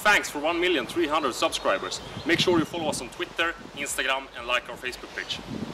thanks for 1,300,000 subscribers. Make sure you follow us on Twitter, Instagram and like our Facebook page.